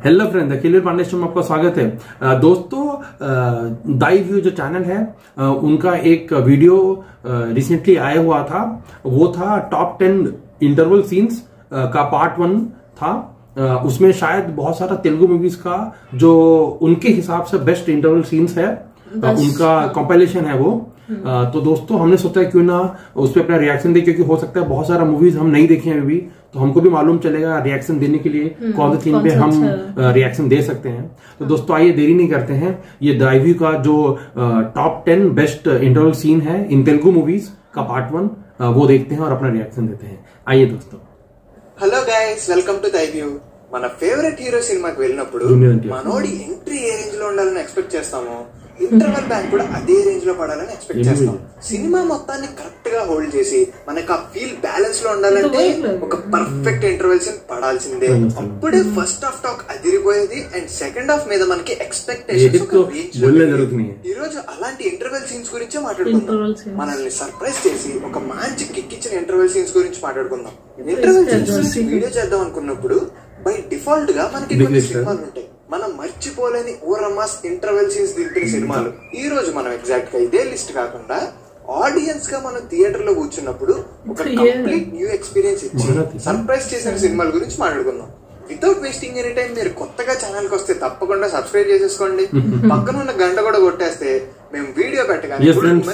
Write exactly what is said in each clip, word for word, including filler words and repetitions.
Hello friend, the killer Pandey में आपका स्वागत है। दोस्तों, थाइव्यू जो चैनल है उनका एक वीडियो रिसेंटली आया हुआ था। वो था टॉप टेन इंटरवल सीन्स का पार्ट वन था। उसमें शायद बहुत सारा तेलुगु मूवीज का जो उनके हिसाब से बेस्ट इंटरवल सीन्स है उनका कंपाइलेशन है वो। तो दोस्तों, हमने सोचा क्यों ना उस पर अपना रिएक्शन दे, क्योंकि हो सकता है बहुत सारा मूवीज हम नहीं देखे हैं अभी, तो हमको भी मालूम चलेगा रिएक्शन देने के लिए कौन से सीन पे हम रिएक्शन दे सकते हैं। तो दोस्तों, आइए देरी नहीं करते हैं, ये थाइव्यू का जो top ten best interval scene है इन तेलुगु मूवीज का पार्ट वन, वो देखते हैं और अपना रिएक्शन देते हैं। आइए दोस्तों। Hello guys, welcome to Thyview. మన ఫేవరెట్ హీరో సినిమాకి వెళ్ళినప్పుడు మనోడి ఎంట్రీ ఏ రేంజ్ లో ఉండాలని ఎక్స్పెక్ట్ చేస్తాము, ఇంటర్వల్ బ్యాంక్ కూడా అదే రేంజ్ లో పడాలని ఎక్స్పెక్ట్ చేస్తాం. సినిమా మొత్తాన్ని కరెక్ట్ గా హోల్డ్ చేసి మనకి ఆ ఫీల్ బ్యాలెన్స్ లో ఉండాలంటే ఒక పర్ఫెక్ట్ ఇంటర్వెల్ సీన్ పడాల్సిందే. అప్పుడే ఫస్ట్ హాఫ్ టాక్ అదిరిపోయేది అండ్ సెకండ్ హాఫ్ మీద మనకి ఎక్స్పెక్టేషన్స్ ఒక రేంజ్ లో. ఈ రోజు అలాంటి ఇంటర్వెల్ సీన్స్ గురించే మాట్లాడుకుందాం. మనల్ని సర్ప్రైజ్ చేసి ఒక మంచి కిక్ ఇచ్చిన ఇంటర్వెల్ సీన్స్ గురించి మాట్లాడుకుందాం. ఇంటర్వెల్ సీన్స్ గురించి వీడియో చేద్దాం అనుకున్నప్పుడు బై డిఫాల్ట్ గా మనకి కొన్ని సినిమాలు ఉంటాయి, మనం మర్చిపోలేని ఓరమాస్ ఇంటర్వెల్ సీన్స్ దింపిన సినిమాలు. ఈ రోజు మనం ఎగ్జాక్ట్ గా ఇదే లిస్ట్ కాకుండా ఆడియన్స్ గా మనం థియేటర్ లో కూర్చున్నప్పుడు ఒక కంప్లీట్ న్యూ ఎక్స్పీరియన్స్ ఇచ్చి సర్ప్రైజ్ చేసిన సినిమాల గురించి మాట్లాడుకుందాం. వితౌట్ వేస్టింగ్ ఎనీ టైం, మీరు కొత్తగా ఛానల్ కి వస్తే తప్పకుండా సబ్స్క్రైబ్ చేసేసుకోండి. పక్కన ఉన్న గంట కూడా కొట్టేస్తే మేము వీడియో పెట్టగానే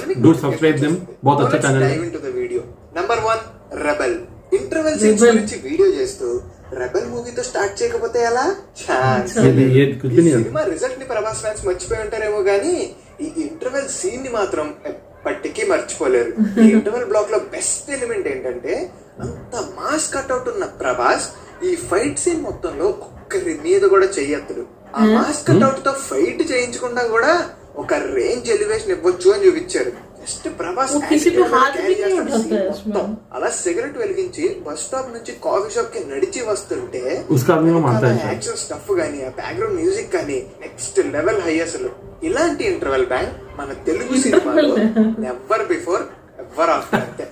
video. Number one, rebel. Interval scenes గురించి వీడియో చేస్తూ రెబెల్ మూవీతో స్టార్ట్ చేయకపోతే ఎలా? ఛాన్స్. సినిమా రిజల్ట్ ని ప్రభాస్ ఫ్యాన్స్ మర్చిపోయి ఉంటారేమో గానీ ఈ ఇంటర్వెల్ సీన్ ని మాత్రం ఎప్పటికీ మర్చిపోలేరు. ఈ ఇంటర్వెల్ బ్లాక్ లో బెస్ట్ ఎలిమెంట్ ఏంటంటే, అంత మాస్ కట్అవుట్ ఉన్న ప్రభాస్ ఈ ఫైట్ సీన్ మొత్తంలో ఒక్కరి మీద కూడా చెయ్యొద్దు. ఆ మాస్ కట్అవుట్ తో ఫైట్ చేయించకుండా కూడా ఒక రేంజ్ ఎలివేషన్ ఇవ్వచ్చు అని చూపించారు. జస్ట్ ప్రభాస్ అలా సిగరెట్ వెలిగించి బస్ స్టాప్ నుంచి కాఫీ షాప్ కి నడిచి వస్తుంటే యాక్షన్ స్టఫ్ గానీ ఆ బ్యాక్గ్రౌండ్ మ్యూజిక్ కానీ నెక్స్ట్ లెవెల్ హై. అసలు ఇలాంటి ఇంటర్వెల్ బ్యాంక్ మన తెలుగు సినిమాలో నెవర్ బిఫోర్ ఎవర్ ఆఫ్టర్. అంతే.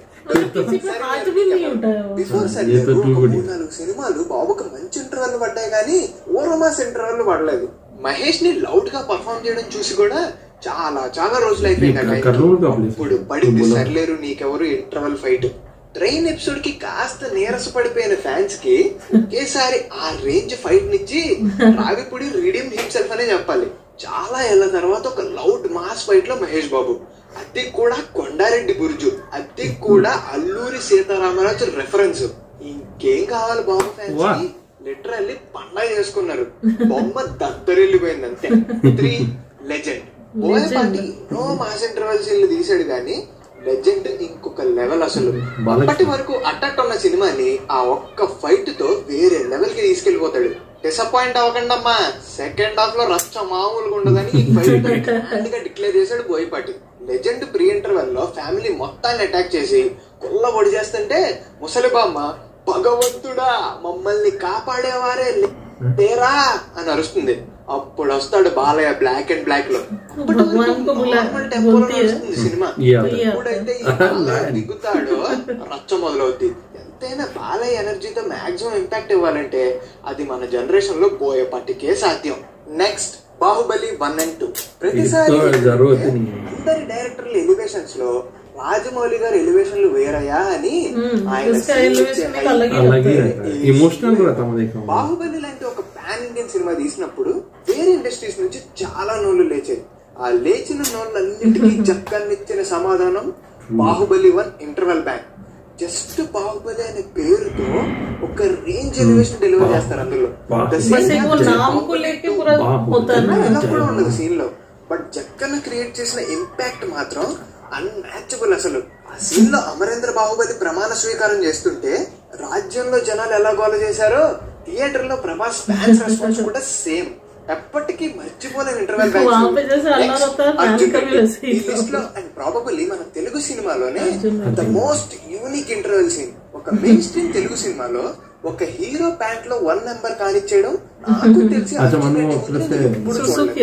బిఫోర్ సర్లేదు మూడు నాలుగు సినిమాలు బాబుకి మంచి ఇంటర్వెల్ పడ్డాయి కానీ ఓరమాస్ ఇంటర్వెల్ పడలేదు. మహేష్ ని లౌడ్ గా పర్ఫార్మ్ చేయడం చూసి కూడా చాలా చాలా రోజులు అయిపోయింది. ఇప్పుడు పడింది సర్లేరు నీకెవరు ఇంటర్వల్ ఫైట్. ట్రైన్ ఎపిసోడ్ కి కాస్త నీరస పడిపోయిన ఫ్యాన్స్ కి ఒకేసారి ఆ రేంజ్ ఫైట్ నిచ్చి రావిపూడి రీడీమ్ హిమ్సెల్ఫ్ అనే చెప్పాలి. చాలా ఏళ్ల తర్వాత ఒక లౌడ్ మాస్ ఫైట్ లో మహేష్ బాబు, అది కూడా కొండారెడ్డి బుర్జు, అది కూడా అల్లూరి సీతారామరాజు రెఫరెన్స్. ఇంకేం కావాలి బాబు ఫ్యాన్స్ కి? లిటరల్లీ పండగ చేసుకున్నారు. బొమ్మ దద్దరిల్లిపోయింది అంతే. Three, legend. బోయపాటి ఎన్నో మాస్ ఇంటర్వెల్ సీన్లు తీసాడు కానీ లెజెండ్ ఇంకొక లెవెల్. అసలు అప్పటి వరకు అట్టట్టు ఉన్న సినిమాని ఆ ఒక్క ఫైట్ తో వేరే లెవెల్ కి తీసుకెళ్లిపోతాడు. డిసప్పాయింట్ అవ్వకండి అమ్మా, సెకండ్ హాఫ్ లో రచ్చ మామూలుగా ఉండదని ఈ ఫైట్ గ్రాండ్ గా డిక్లేర్ చేశాడు బోయపాటి. లెజెండ్ ప్రీ ఇంటర్వెల్ లో ఫ్యామిలీ మొత్తాన్ని అటాక్ చేసి కుల్ల పొడి చేస్తుంటే ముసలి బామ్మ భగవంతుడా మమ్మల్ని కాపాడేవారే లేరా అని అరుస్తుంది. అప్పుడు వస్తాడు బాలయ్య బ్లాక్ అండ్ బ్లాక్ లో. సినిమా ఎప్పుడైతే దిగుతాడో రచ్చ మొదలవుద్ది. ఎంతైనా బాలయ్య ఎనర్జీతో మాక్సిమం ఇంపాక్ట్ ఇవ్వాలంటే అది మన జనరేషన్ లో బోయపాటికే సాధ్యం. Next, Baahubali one and two. ప్రతిసారి అందరి డైరెక్టర్ల ఎలివేషన్స్ లో రాజమౌళి గారు ఎలివేషన్లు వేరయ్యా అని ఆయన బాహుబలి లాంటి ఒక పాన్ ఇండియన్ సినిమా తీసినప్పుడు వేరే ఇండస్ట్రీస్ నుంచి చాలా నోళ్లు లేచాయి. ఆ లేచిన నోళ్ళన్నింటికీ జక్కన్నిచ్చిన సమాధానం Baahubali one interval bang. Just Baahubali అనే పేరుతో ఒక రేంజ్ ఎలివేషన్ డెలివర్ చేస్తారు. అందులో కూడా ఉండదు సీన్ లో, బట్ జక్కన్న క్రియేట్ చేసిన ఇంపాక్ట్ మాత్రం అన్మ్యాచబుల్. అసలు ఆ సీన్ లో అమరేంద్ర బాహుబలి ప్రమాణ స్వీకారం చేస్తుంటే రాజ్యంలో జనాలు ఎలా గోల చేశారో థియేటర్ లో ప్రభాస్ ఫ్యాన్స్ రెస్పాన్స్ కూడా సేమ్. ఎప్పటికీ మర్చిపోలేని ఇంటర్వెల్ బ్యాంక్. అండ్ ప్రాబబుల్లీ మన తెలుగు సినిమాలోనే the most unique interval scene. ఒక మెయిన్ స్ట్రీమ్ తెలుగు సినిమాలో ఒక హీరో ప్యాంట్ లో వన్ నెంబర్ కానిచ్చేయడం నాకు తెలిసి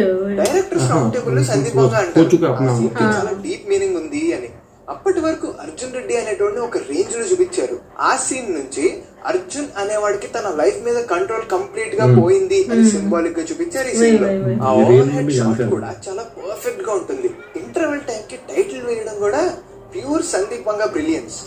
డైరెక్టర్ రౌండ్ టేబుల్ లో సందీప్ బాగా అంటారు చాలా డీప్ మీనింగ్ ఉంది అని. అప్పటి వరకు అర్జున్ రెడ్డి అనేటువంటి ఒక రేంజ్ లో చూపించారు. ఆ సీన్ నుంచి అర్జున్ అనేవాడికి తన లైఫ్ మీద కంట్రోల్ కంప్లీట్ గా పోయింది అని సింబాలిక్ గా చూపించారు ఈ సీన్ లో. ఆ ఓవర్ హెడ్ షాట్ కూడా చాలా పర్ఫెక్ట్ గా ఉంటుంది. ఇంటర్వెల్ టైం కి టైటిల్ వేయడం కూడా ప్యూర్ సందీపంగా బ్రిలియన్స్.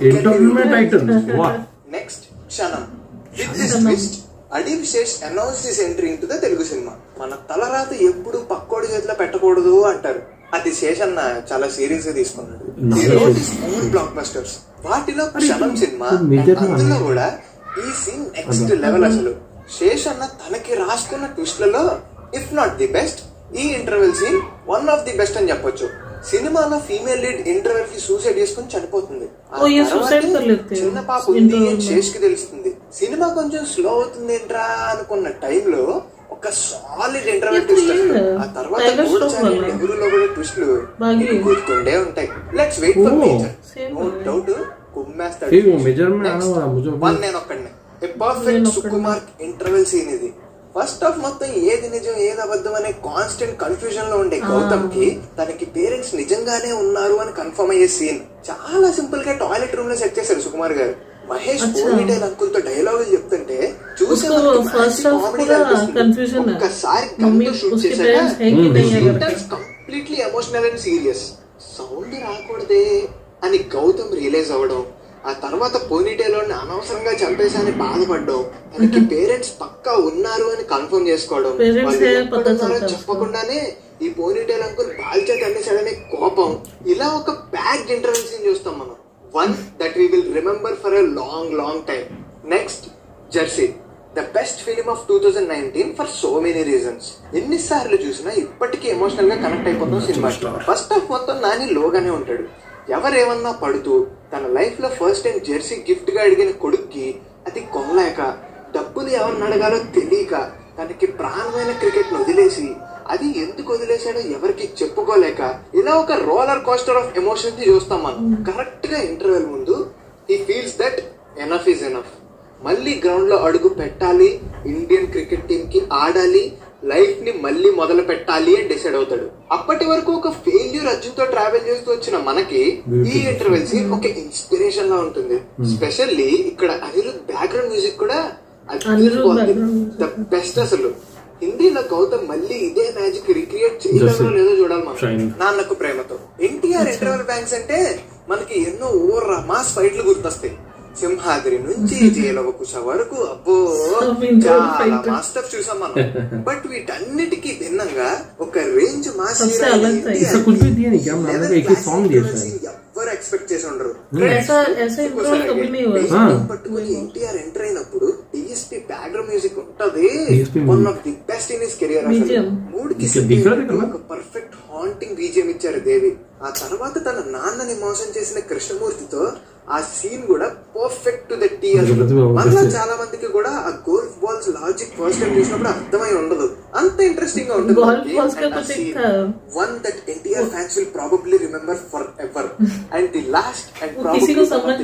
నెక్స్ట్ క్షణం with this twist Adivi Sesh announce this entry into the Telugu సినిమా. మన తలరాత ఎప్పుడు పక్కోడి చేతిలో పెట్టకూడదు అంటారు. అది శేషన్న చాలా సీరియస్ గా తీసుకున్నాడు. బ్లాక్ బస్టర్స్ వాటిలో క్షణం సినిమా, అందులో కూడా ఈ సీన్ నెక్స్ట్ లెవెల్. అసలు శేషన్న తనకి రాసుకున్న ట్విస్ట్లలో ఇఫ్ నాట్ ది బెస్ట్, ఈ interval scene one of the best అని చెప్పొచ్చు. సినిమాలో ఫీమేల్ లీడ్ ఇంటర్వెల్ కి సూసైడ్ చేసుకుని చనిపోతుంది. చిన్న పాప ఉంది అని శేష్ కి తెలుస్తుంది. సినిమా కొంచెం స్లో అవుతుంది ఏంట్రా అనుకున్న టైంలో ఒక సాలిడ్ ఇంటర్వెల్ ట్విస్ట్. ఆ తర్వాత నెహ్రూలో కూడా ట్విస్ట్లు గుర్తుండే ఉంటాయి. Let's wait for major. No doubt కుమ్మేస్తాడు. నేను ఒక్కడిని పర్ఫెక్ట్ సుకుమార్ ఇంటర్వెల్ సీన్ ఇది. ఫస్ట్ హాఫ్ మొత్తం ఏది నిజం ఏది అబద్ధం అనే కాన్స్టెంట్ కన్ఫ్యూజన్ లో ఉండే గౌతమ్ కి తనకి పేరెంట్స్ నిజంగానే ఉన్నారు అని కన్ఫర్మ్ అయ్యే సీన్ చాలా సింపుల్ గా టాయిలెట్ రూమ్ లో సెట్ చేశారు సుకుమార్ గారు. మహేష్ పోనీటైల్ అంకుల్ తో డైలాగులు చెప్తుంటే చూసే ఒక్కసారి completely emotional and serious. Sound రాకూడదే అని గౌతమ్ రియలైజ్ అవ్వడం, ఆ తర్వాత పోనీటైల్ అనవసరంగా చంపేసాని బాధపడ్డం, తనకి పేరెంట్స్ పక్కా ఉన్నారు అని కన్ఫర్మ్ చేసుకోవడం, చెప్పకుండానే ఈ పోనీటైల్ అంకుల్ బాల్చా తన్నేసాడనే కోపం, ఇలా ఒక ప్యాక్డ్ ఇంటర్వెల్ సీన్ చూస్తాం మనం. One that we will remember for a long long time. Next Jersey, the best film of two thousand nineteen for so many reasons. ఎన్నిసార్లు చూసినా ఇప్పటికీ ఎమోషనల్ గా కనెక్ట్ అయిపోతాం సినిమా. ఫస్ట్ హాఫ్ మొత్తం నాని లోగానే ఉంటాడు. ఎవరేమన్నా పడుతూ తన లైఫ్ లో ఫస్ట్ టైం జెర్సీ గిఫ్ట్ గా అడిగిన కొడుక్కి అది కొనలేక, డబ్బులు ఎవరిని అడగాలో తెలియక, తనకి ప్రాణమైన క్రికెట్ ను వదిలేసి, అది ఎందుకు వదిలేసాడో ఎవరికి చెప్పుకోలేక, ఇలా ఒక రోలర్ కోస్టర్ ఆఫ్ ఎమోషన్స్ ని చూస్తాం మనం. కరెక్ట్ గా ఇంటర్వెల్ ముందు he feels that enough is enough, మళ్ళీ గ్రౌండ్ లో అడుగు పెట్టాలి, ఇండియన్ క్రికెట్ టీమ్ కి ఆడాలి, లైఫ్ ని మళ్ళీ మొదలు పెట్టాలి అని డిసైడ్ అవుతాడు. అప్పటి వరకు ఒక ఫెయిల్యూర్ అర్జున్ తో ట్రావెల్ చేస్తూ వచ్చిన మనకి ఈ ఇంటర్వెల్ సీన్ ఒక ఇన్స్పిరేషన్ లా ఉంటుంది. స్పెషల్లీ ఇక్కడ అనిరుద్ బ్యాక్గ్రౌండ్ మ్యూజిక్ కూడా ద బెస్ట్. అసలు హిందీలో గౌతమ్ మళ్ళీ ఇదే మ్యాజిక్ రిక్రియేట్ చేయగలరో లేదో చూడాలి మనం. నాన్నకు ప్రేమతో ఎన్టీఆర్ ఇంటర్వెల్ బ్యాంక్స్ అంటే మనకి ఎన్నో ఓవర్ మాస్ ఫైట్లు గుర్తొస్తాయి. సింహాద్రి నుంచి జైలవకుశ వరకు అబ్బో చాలా మాస్ స్టఫ్ చూసాం మనం. బట్ వీటన్నిటికీ భిన్నంగా ఒక రేంజ్ మాస్ ఎవ్వరు ఎక్స్పెక్ట్ చేసి ఉండరు. పట్టుకుని ఎన్టీఆర్ ఎంటర్ అయినప్పుడు డిఎస్పీ బ్యాక్గ్రౌండ్ మ్యూజిక్ ఉంటది, one of the best in his career. మూడుకి ఒక పర్ఫెక్ట్ హాంటింగ్ బీజిఎం ఇచ్చారు దేవి. ఆ తర్వాత తన నాన్నని మోసం చేసిన కృష్ణమూర్తితో ఆ సీన్ కూడా పర్ఫెక్ట్ టు ద టీ. మనలో చాలా మందికి కూడా ఆ golf balls logic first time చూసినప్పుడు అర్థమై ఉండదు, అంత ఇంట్రెస్టింగ్ గా ఉంటుంది. One that NTR fans will probably remember for ever. And the last and probably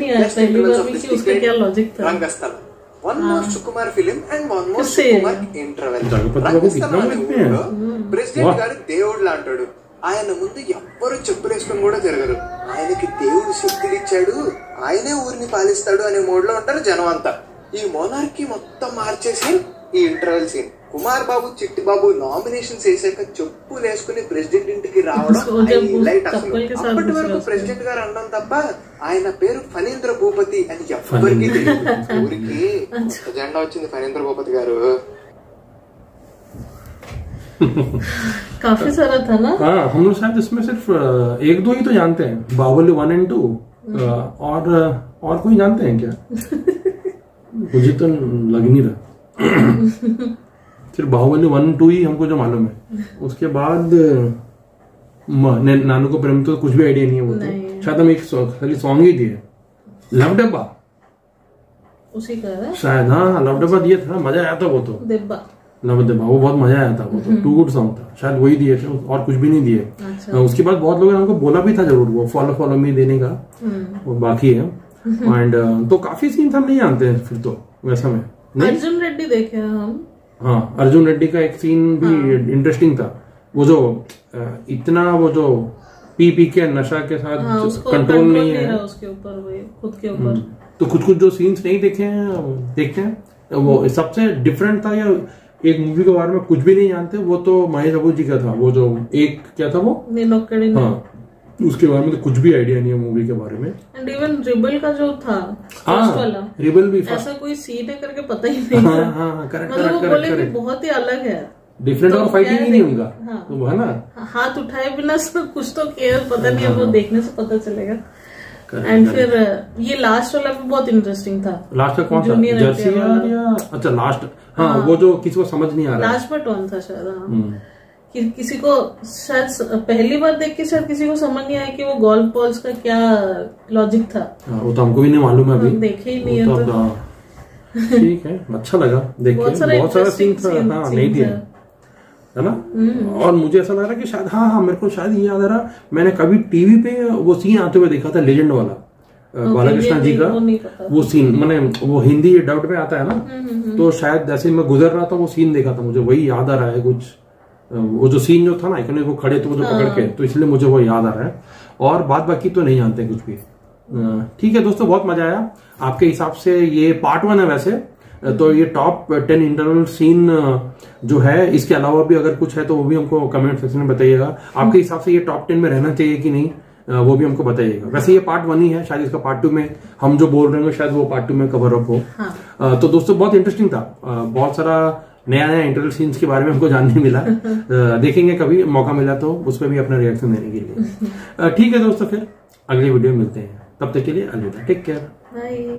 Rangasthalam, one more Sukumar film and one more Sukumar interval. Rangasthalam అనే ఊళ్ళో ప్రెసిడెంట్ గారు దేవుడు లాంటాడు. ఆయన ముందు ఎవ్వరు చెప్పులేసుకుని కూడా జరగరు. ఆయనకి దేవుడు శక్తులు ఇచ్చాడు, ఆయనే ఊరిని పాలిస్తాడు అనే మోడ్ లో ఉంటారు జనం అంతా. ఈ మోనార్కీ మొత్తం మార్చేసి ఈ ఇంటర్వెల్ సీన్. కుమార్ బాబు చిట్టి బాబు నామినేషన్స్ వేసాక చెప్పులు వేసుకుని ప్రెసిడెంట్ ఇంటికి రావడం లైట్. అసలు అప్పటి వరకు ప్రెసిడెంట్ గారు అనడం తప్ప ఆయన పేరు ఫణీంద్ర భూపతి అని ఎవ్వరికి తెలియదు. ఊరికి జెండా వచ్చింది ఫణీంద్ర భూపతి గారు. काफी सारा था ना. हाँ, हम लोग शायद इसमें सिर्फ एक दो ही तो जानते हैं, बाहुबली वन एंड टू. और और कोई जानते हैं क्या? मुझे तो लग नहीं रहा. सिर्फ बाहुबली वन टू ही हमको जो मालूम है. उसके बाद नानू को प्रेम तो कुछ भी आइडिया नहीं है. वो तो शायद हम एक खाली सॉन्ग ही दिए. लव डब्बा उसी का है शायद. हाँ, लव डब्बा दिया था, मजा आया था वो तो. डिब्बा लव डब्बा वो बहुत मजा आया था. वो तो टू गुड सॉन्ग था, शायद वही दिए थे और कुछ भी नहीं दिए. अच्छा. उसके बाद बहुत लोगों ने हमको बोला भी था जरूर वो फॉलो फॉलो मी देने का, वो बाकी है. एंड तो काफी सीन्स हम नहीं जानते हैं फिर तो वैसा में. अर्जुन रेड्डी देखे हम. हाँ, अर्जुन रेड्डी का एक सीन भी इंटरेस्टिंग था. वो जो इतना वो जो पी पी के नशा के साथ हाँ, उसको कंट्रोल नहीं है उसके ऊपर, वही खुद के ऊपर। तो कुछ कुछ जो सीन्स नहीं देखे हैं देखते हैं। वो सबसे डिफरेंट था, या एक मूवी के बारे में कुछ भी नहीं जानते, वो तो महेश बाबू जी का था। वो जो एक क्या था वो, हाँ, उसके बारे में तो कुछ भी आइडिया नहीं है मूवी के बारे में। एंड इवन रिबल का जो था फर्स्ट वाला, रिबल भी ऐसा कोई सीन है करके पता ही नहीं। हाँ हाँ हाँ, करेक्ट मतलब वो बोले कि बहुत ही अलग है, डिफरेंट, और फाइटिंग ही नहीं उनका, हाँ, तो है ना, हाथ उठाए बिना कुछ तो किया, पता नहीं, वो देखने से पता चलेगा। एंड फिर ये लास्ट वाला भी बहुत इंटरेस्टिंग था। लास्ट का कौन सा, जर्सी या, अच्छा लास्ट, हाँ, वो जो किसी को समझ नहीं आ रहा, लास्ट पार्ट वन था शायद, हाँ, कि किसी को शायद पहली बार देख के शायद किसी को समझ नहीं आया कि वो गोल्फ बॉल्स का क्या लॉजिक था। वो तो हमको भी नहीं मालूम है, अभी देखे ही नहीं है, तो ठीक है, अच्छा लगा देख के, बहुत सारा सीन था, हाँ, नहीं दिया है ना। और मुझे ऐसा लग रहा है कि शायद, हाँ हाँ, मेरे को शायद ये याद आ रहा, मैंने कभी टीवी पे वो सीन आते हुए देखा था, लेजेंड वाला, बालाकृष्ण जी का वो सीन, मैंने वो हिंदी डब्ड में आता है ना, तो शायद जैसे मैं गुजर रहा था वो सीन देखा था, मुझे वही याद आ रहा है कुछ, वो जो सीन जो था ना, इकने वो खड़े थे वो जो पकड़ के, तो इसलिए मुझे वो याद आ रहा है, और बात बाकी तो नहीं जानते कुछ भी। ठीक है दोस्तों, बहुत मजा आया। आपके हिसाब से ये पार्ट वन है वैसे, तो ये टॉप टेन इंटरवल सीन जो है, इसके अलावा भी अगर कुछ है तो वो भी हमको कमेंट सेक्शन में बताइएगा। आपके हिसाब से ये टॉप टेन में रहना चाहिए कि नहीं, वो भी हमको बताइएगा। वैसे ये पार्ट वन ही है, शायद इसका पार्ट टू में हम जो बोल रहे हैं शायद वो पार्ट टू में कवर अप हो। हाँ। तो दोस्तों बहुत इंटरेस्टिंग था, बहुत सारा नया नया इंटरवल सीन्स के बारे में हमको जानने मिला। देखेंगे कभी मौका मिला तो उस पर भी अपना रिएक्शन देने के लिए। ठीक है दोस्तों, फिर अगले वीडियो में मिलते हैं, तब तक के लिए अलविदा, टेक केयर, बाय।